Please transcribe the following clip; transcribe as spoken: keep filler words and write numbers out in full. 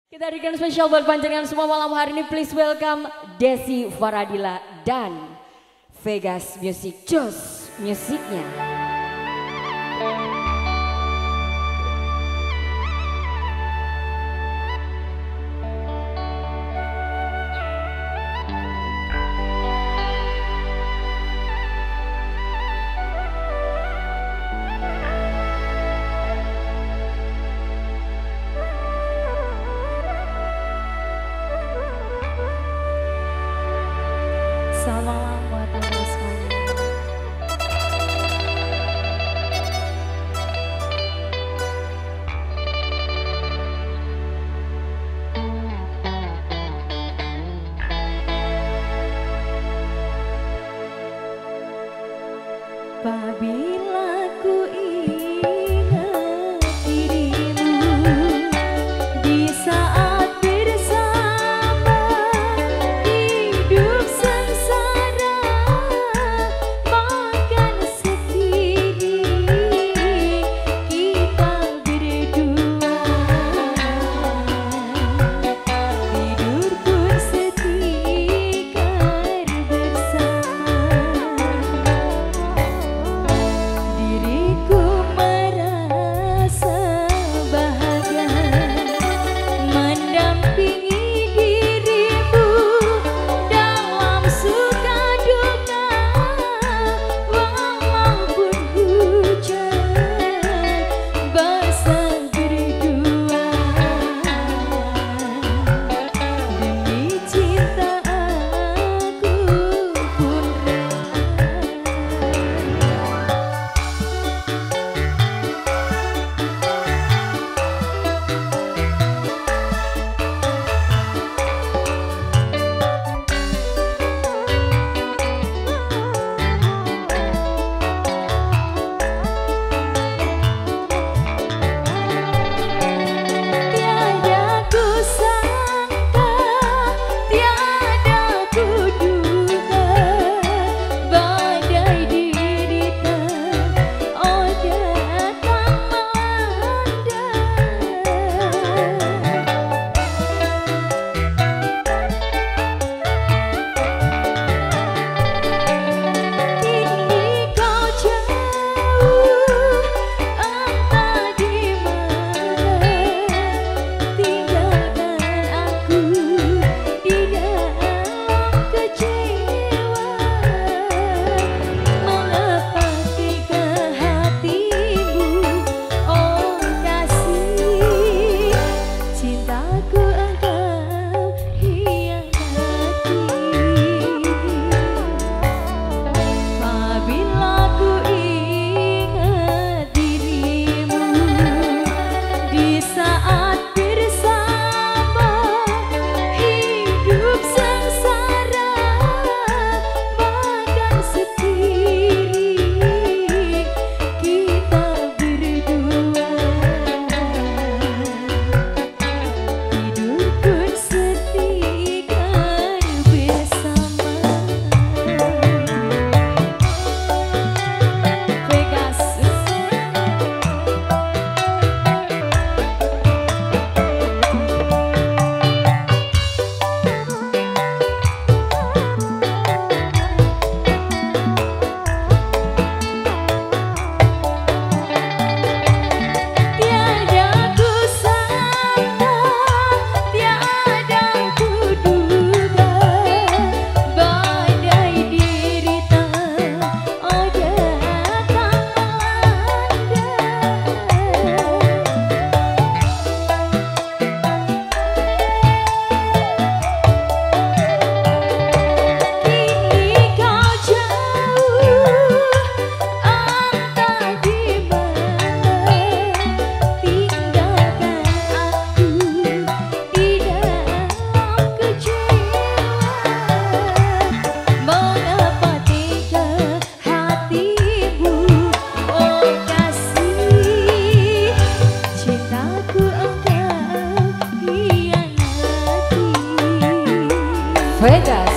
Kita berikan spesial buat panjenengan semua malam hari ini. Please welcome Desi Faradila dan Vegas Music. Jos musiknya. Selamat malam buat teman-teman semuanya. Apabila ku ingat dirimu di saat bersama hidup sengsara, makan sendiri kita berdua, tidur pun setikar bersama. Diriku merasa bahagia mendampingi dirimu dalam suka duka, walaupun hujan basah berdua. Demi cinta aku pun tiada ku sangka, tiada ku duga, badai derita, oh datang melanda. Kini kau jauh, entah di mana, tinggalkan aku di dalam kecewa. Mengapa tega hatimu, oh kasih, cintaku engkau hianati. Apabila ku ingat dirimu di saat bersama hidup sengsara, makan sendiri kita berdua, tidur pun setikar bersama. Vegas. Tiada ku sangka, tiada ku duga, badai derita, oh datang melanda. Kini kau jauh, entah di mana, tinggalkan aku di dalam kecewa. Mengapa tega hatimu, oh kasih, cintaku engkau hianati. Vegas.